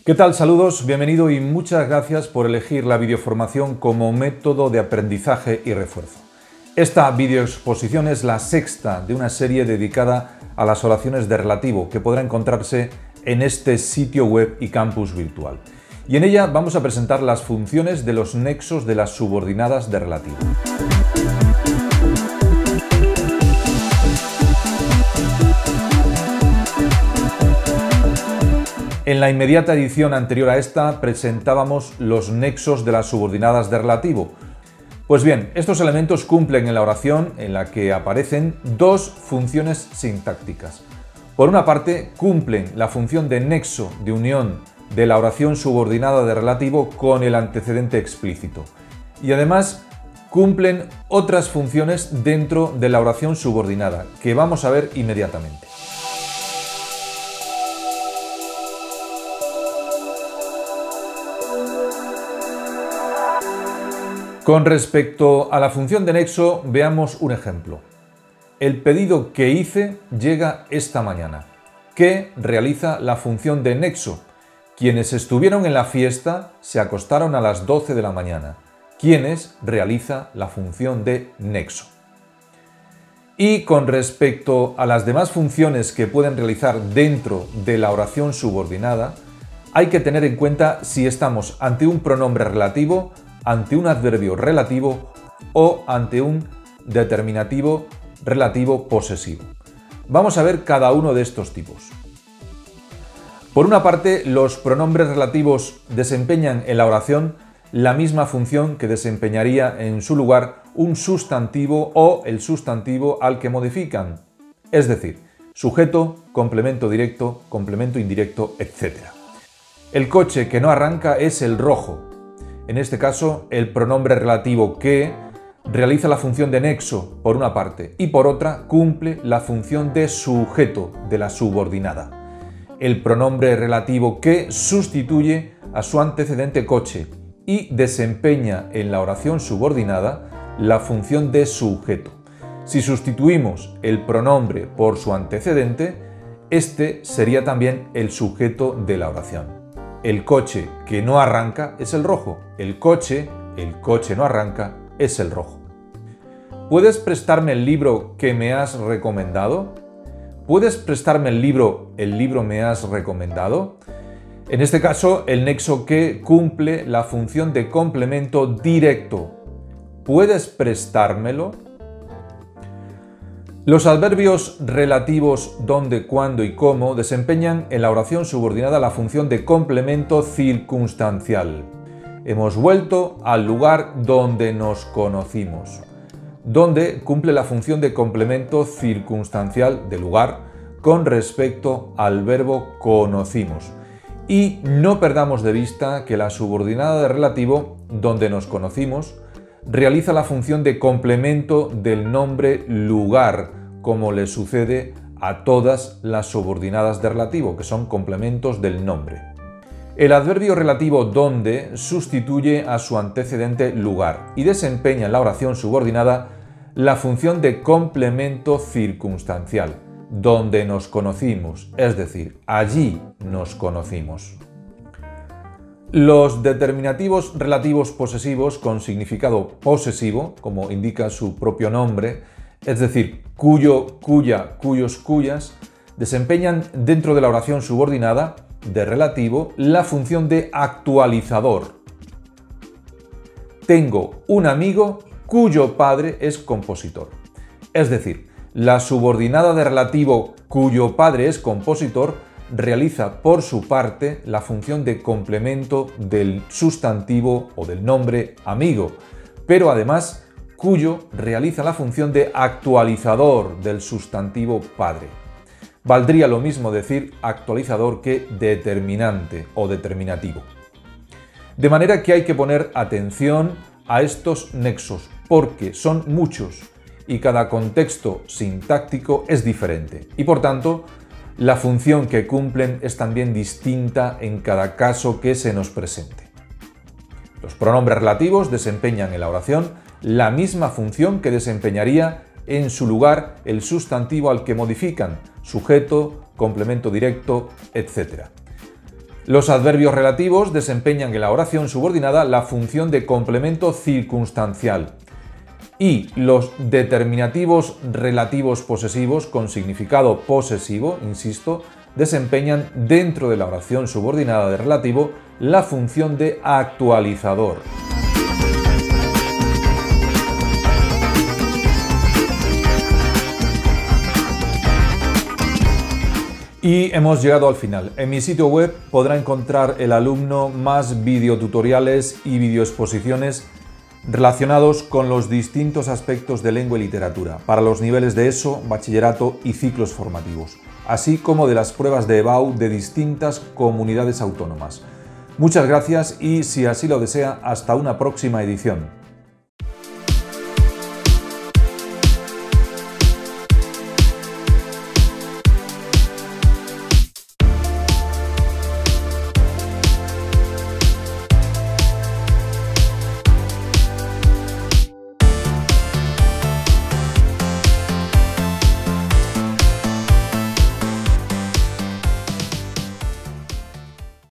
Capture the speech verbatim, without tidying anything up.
¿Qué tal? Saludos, bienvenido y muchas gracias por elegir la videoformación como método de aprendizaje y refuerzo. Esta videoexposición es la sexta de una serie dedicada a las oraciones de relativo que podrá encontrarse en este sitio web y campus virtual. Y en ella vamos a presentar las funciones de los nexos de las subordinadas de relativo. En la inmediata edición anterior a esta presentábamos los nexos de las subordinadas de relativo. Pues bien, estos elementos cumplen en la oración en la que aparecen dos funciones sintácticas. Por una parte, cumplen la función de nexo de unión de la oración subordinada de relativo con el antecedente explícito. Y además, cumplen otras funciones dentro de la oración subordinada, que vamos a ver inmediatamente. Con respecto a la función de nexo, veamos un ejemplo. El pedido que hice llega esta mañana. ¿Qué realiza la función de nexo? Quienes estuvieron en la fiesta se acostaron a las doce de la mañana. ¿Quiénes realiza la función de nexo? Y con respecto a las demás funciones que pueden realizar dentro de la oración subordinada, hay que tener en cuenta si estamos ante un pronombre relativo, ante un adverbio relativo o ante un determinativo relativo posesivo. Vamos a ver cada uno de estos tipos. Por una parte, los pronombres relativos desempeñan en la oración la misma función que desempeñaría en su lugar un sustantivo o el sustantivo al que modifican, es decir, sujeto, complemento directo, complemento indirecto, etcétera. El coche que no arranca es el rojo. En este caso, el pronombre relativo que realiza la función de nexo por una parte y por otra cumple la función de sujeto de la subordinada. El pronombre relativo que sustituye a su antecedente coche y desempeña en la oración subordinada la función de sujeto. Si sustituimos el pronombre por su antecedente, este sería también el sujeto de la oración. El coche que no arranca es el rojo. El coche, el coche no arranca, es el rojo. ¿Puedes prestarme el libro que me has recomendado? ¿Puedes prestarme el libro, el libro me has recomendado? En este caso, el nexo que cumple la función de complemento directo. ¿Puedes prestármelo? Los adverbios relativos donde, cuándo y cómo desempeñan en la oración subordinada la función de complemento circunstancial. Hemos vuelto al lugar donde nos conocimos. Donde cumple la función de complemento circunstancial de lugar con respecto al verbo conocimos. Y no perdamos de vista que la subordinada de relativo, donde nos conocimos, realiza la función de complemento del nombre lugar, como le sucede a todas las subordinadas de relativo, que son complementos del nombre. El adverbio relativo donde sustituye a su antecedente lugar y desempeña en la oración subordinada la función de complemento circunstancial, donde nos conocimos, es decir, allí nos conocimos. Los determinativos relativos posesivos con significado posesivo, como indica su propio nombre, es decir, cuyo, cuya, cuyos, cuyas, desempeñan dentro de la oración subordinada de relativo la función de actualizador. Tengo un amigo cuyo padre es compositor. Es decir, la subordinada de relativo cuyo padre es compositor realiza por su parte la función de complemento del sustantivo o del nombre amigo, pero además cuyo realiza la función de actualizador del sustantivo padre. Valdría lo mismo decir actualizador que determinante o determinativo. De manera que hay que poner atención a estos nexos, porque son muchos y cada contexto sintáctico es diferente y por tanto la función que cumplen es también distinta en cada caso que se nos presente. Los pronombres relativos desempeñan en la oración la misma función que desempeñaría en su lugar el sustantivo al que modifican, sujeto, complemento directo, etcétera. Los adverbios relativos desempeñan en la oración subordinada la función de complemento circunstancial. Y los determinativos relativos posesivos con significado posesivo, insisto, desempeñan dentro de la oración subordinada de relativo la función de actualizador. Y hemos llegado al final. En mi sitio web podrá encontrar el alumno más videotutoriales y videoexposiciones relacionados con los distintos aspectos de lengua y literatura para los niveles de ESO, bachillerato y ciclos formativos, así como de las pruebas de E B A U de distintas comunidades autónomas. Muchas gracias y, si así lo desea, hasta una próxima edición.